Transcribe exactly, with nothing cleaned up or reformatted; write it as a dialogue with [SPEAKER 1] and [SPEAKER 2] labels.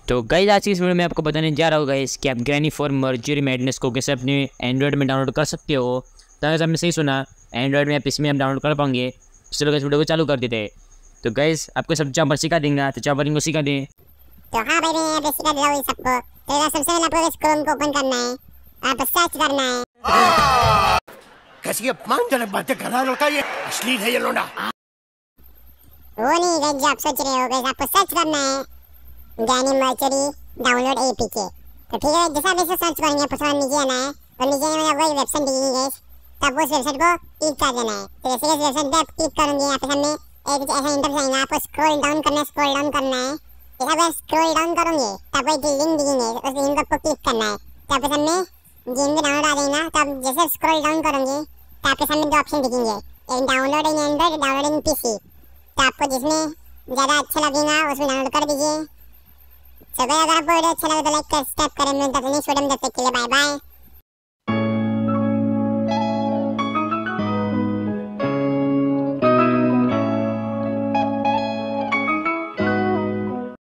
[SPEAKER 1] तो गाइस आज की इस वीडियो में आपको बताने जा रहा हूँ गाइस कि आप ग्रैनी फोर मर्जरी मैडनेस को कैसे अपने एंड्रॉइड में डाउनलोड कर सकते हो। तो अगर आपने सही सुना, एंड्रॉइड में आप इसमें हम डाउनलोड कर पाएंगे। चलो गाइस वीडियो को चालू कर देते हैं। तो गाइस आपको सब जहाँ पर सिखा देंगे, तो जहाँ पर इनको सिखा दें।
[SPEAKER 2] तो हाँ भाई, मैं यहाँ पे सिखा दे रहा हूँ सबको। तो सबसे पहले आपको क्रोम को ओपन करना है, आप सर्च करना है।
[SPEAKER 3] कैसी अपमानजनक बातें कर रहा है लड़का, ये अश्लील है ये लोंडा।
[SPEAKER 2] वो नहीं गाइस जो आप सोच रहे हो, गाइस आपको सर्च करना है ग्रैनी मर्जरी डाउनलोड एपीके। तो ठीक है, जैसा आप इसे सर्च करेंगे आपको नीचे आना है और नीचे आने में आपको एक वेबसाइट दिखेगी गाइस। तो आपको उस वेबसाइट को क्लिक कर देना है। तो जैसे इस वेबसाइट पे आप क्लिक करेंगे, यहाँ पे सामने एक ऐसा इंटरफेस आएगा, आपको स्क्रॉल डाउन करना है, स्क्रॉल डाउन करना है। जैसा आप स्क्रॉल डाउन करोगे तो आपको एक लिंक दिखेंगे, उस लिंक को आपको क्लिक करना है। तो आपके सामने गेम भी डाउनलोड आ जाएगा। तो आप जैसे स्क्रॉल डाउन करोगे तो आपके सामने दो ऑप्शन दिखेंगे, एक download in Android, download in PC. तो आपको जिसमें ज़्यादा अच्छा लगेगा उसमें डाउनलोड कर दीजिए। तो अगर आपको वीडियो अच्छा लगे तो लाइक कर, सब्सक्राइब करें। मिलते हैं नेक्स्ट वीडियो में, तब तक के लिए बाय बाय।